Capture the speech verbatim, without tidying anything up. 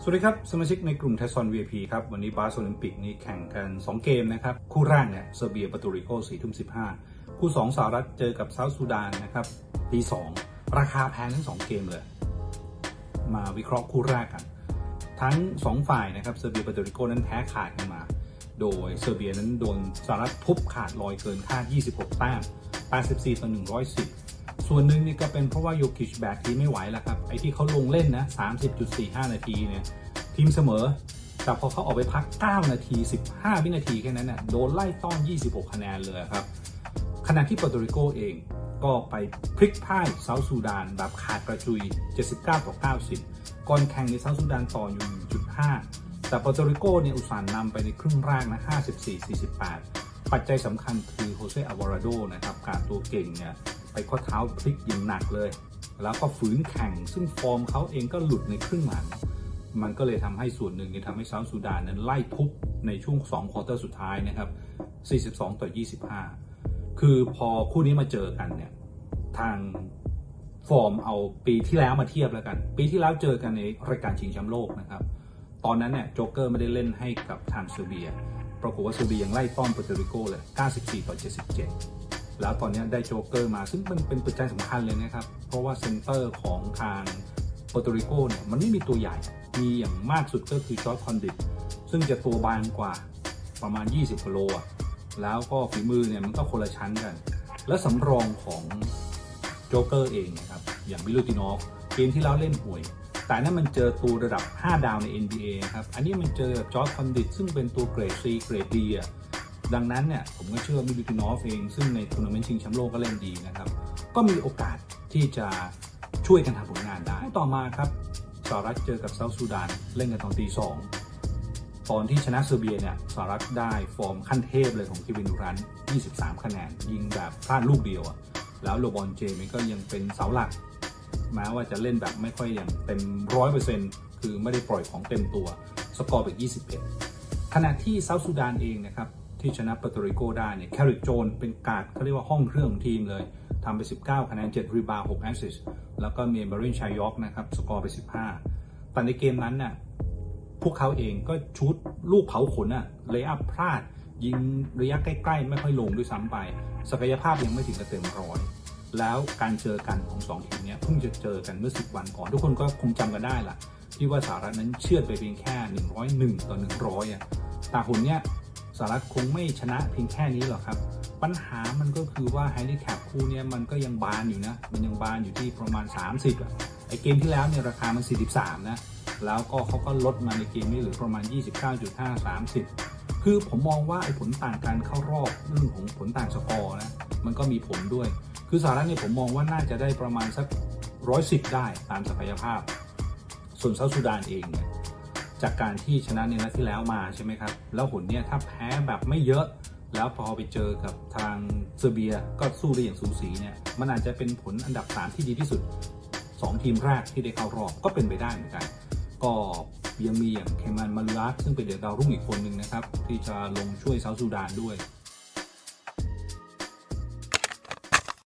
สวัสดีครับสมาชิกในกลุ่มไทซอน วี ไอ พี ครับวันนี้บาสโอลิมปิกนี้แข่งกันสองเกมนะครับคู่แรกเนี่ยเซอร์เบียปาตูริโกสี่ทุ่มสิบห้าคู่สองสหรัฐเจอกับเซาท์ซูดานนะครับตีสองราคาแพงทั้งสองเกมเลยมาวิเคราะห์คู่แรกกันทั้งสองฝ่ายนะครับเซอร์เบียปาตูริโกนั้นแพ้ขาดกันมาโดยเซอร์เบียนั้นโดนสหรัฐทุบขาดลอยเกินคาดยี่สิบหกแต้มแปดสิบสี่ต่อหนึ่งร้อยสิบส่วนหนึ่งนี่ก็เป็นเพราะว่าโยคิชแบกทีไม่ไหวแล้วครับไอ้ที่เขาลงเล่นนะ สามสิบจุดสี่ห้า นาทีเนี่ยทีมเสมอแต่พอเขาออกไปพักเก้านาทีสิบห้าวินาทีแค่นั้นน่ะโดนไล่ต้อนยี่สิบหกคะแนนเลยครับขณะที่ปาโตริโกเองก็ไปพลิกพ่ายเซาท์ซูดานแบบขาดกระจุยเจ็ดสิบเก้าต่อเก้าสิบก่อนแข่งในเซาท์ซูดานต่ออยู่ หนึ่งจุดห้า แต่ปาโตริโกเนี่ยอุตส่าห์นำไปในครึ่งแรกนะห้าสิบสี่ สี่สิบแปดปัจจัยสำคัญคือโฮเซอาวาราโดนะครับการตัวเก่งเนี่ยไปข้อเท้าพลิกอย่างหนักเลยแล้วก็ฝืนแข่งซึ่งฟอร์มเขาเองก็หลุดในครึ่งหลังมันก็เลยทำให้ส่วนหนึ่งที่ทำให้เซาท์ซูดานนั้นไล่ทุบในช่วงสองควอเตอร์สุดท้ายนะครับสี่สิบสองต่อยี่สิบห้าคือพอคู่นี้มาเจอกันเนี่ยทางฟอร์มเอาปีที่แล้วมาเทียบแล้วกันปีที่แล้วเจอกันในรายการชิงแชมป์โลกนะครับตอนนั้นเนี่ยโจ๊กเกอร์ไม่ได้เล่นให้กับทางเซอร์เบียปรากฏว่าเซอร์เบียยังไล่ต้อนปาโตริโกเลยเก้าสิบสี่ต่อเจ็ดสิบเจ็ดแล้วตอนนี้ได้โจ๊กเกอร์มาซึ่งมันเป็นปัจจัยสำคัญเลยนะครับเพราะว่าเซนเตอร์ของทางปาโตริโกเนี่ยมันไม่มีตัวใหญ่มีอย่างมากสุดก็คือจอร์จคอนดิตซึ่งจะตัวบางกว่าประมาณยี่สิบกิโลอ่ะแล้วก็ฝีมือเนี่ยมันก็คนละชั้นกันและสำรองของโจ๊กเกอร์เองนะครับอย่างมิลูตินอฟเกมที่แล้วเล่นห่วยแต่นั่นมันเจอตัวระดับห้าดาวใน เอ็น บี เอ ครับอันนี้มันเจอจอร์จคอนดิตซึ่งเป็นตัวเกรด C เกรด D อ่ะดังนั้นเนี่ยผมก็เชื่อมิลูตินอฟเองซึ่งในทัวร์นาเมนต์ชิงแชมป์โลกก็เล่นดีนะครับก็มีโอกาสที่จะช่วยกันทำผลงานได้ต่อมาครับสหรัฐเจอกับเซาท์ซูดานเล่นกันตอนตีสองตอนที่ชนะเซอร์เบียเนี่ยสหรัฐได้ฟอร์มขั้นเทพเลยของเควินดูรันต์ยี่สิบสามคะแนนยิงแบบพลาดลูกเดียวอ่ะแล้วโรบอนเจมันก็ยังเป็นเสาหลักแม้ว่าจะเล่นแบบไม่ค่อยอย่างเต็ม ร้อยเปอร์เซ็นต์ คือไม่ได้ปล่อยของเต็มตัวสกอร์ไปยี่สิบเอ็ดขณะที่เซาท์ซูดานเองนะครับที่ชนะปาโตริโกได้เนี่ยแคริกโจนเป็นการ์ดเขาเรียกว่าห้องเครื่องของทีมเลยทำไปสิบเก้าคะแนนเจ็ดรีบาวด์หกแอสซิสต์แล้วก็มีเบรินชายอกนะครับสกอร์ไปสิบห้าแต่ในเกมนั้นน่ะพวกเขาเองก็ชุดลูกเผาขนอ่ะเลย์อัพพลาดยิงระยะใกล้ๆไม่ค่อยลงด้วยซ้ำไปศักยภาพยังไม่ถึงกับเต็มร้อยแล้วการเจอกันของสองทีมนี้เพิ่งจะเจอกันเมื่อสิบวันก่อนทุกคนก็คงจำกันได้ล่ะที่ว่าสหรัฐนั้นเชื่อดไปเพียงแค่หนึ่งร้อยเอ็ดต่อหนึ่งร้อยอ่ะแต่หุ่นเนี้ยสหรัฐคงไม่ชนะเพียงแค่นี้หรอกครับปัญหามันก็คือว่าไฮดิแคปคู่นี้มันก็ยังบานอยู่นะมันยังบานอยู่ที่ประมาณสามสิบอ่ะไอเกมที่แล้วเนี่ยราคามันสี่สิบสามนะแล้วก็เขาก็ลดมาในเกมนี้เหลือประมาณ ยี่สิบเก้าจุดห้า สามสิบคือผมมองว่าไอผลต่างการเข้ารอบเรื่องของผลต่างสกอร์นะมันก็มีผลด้วยคือสหรัฐเนี่ยผมมองว่าน่าจะได้ประมาณสักร้อยสิบได้ตามศักยภาพส่วนเซาท์ซูดานเองเนี่ยจากการที่ชนะในนัดที่แล้วมาใช่ไหมครับแล้วผลเนี่ยถ้าแพ้แบบไม่เยอะแล้วพอไปเจอกับทางเซอร์เบียก็สู้ได้อย่างสูสีเนี่ยมันอาจจะเป็นผลอันดับสามที่ดีที่สุดสองทีมแรกที่ได้เข้ารอบก็เป็นไปได้เหมือนกันก็ยังมีอย่างเคมันมาลูอาสซึ่งเป็นเด็กดาวรุ่งอีกคนหนึ่งนะครับที่จะลงช่วยเซาท์ซูดานด้วย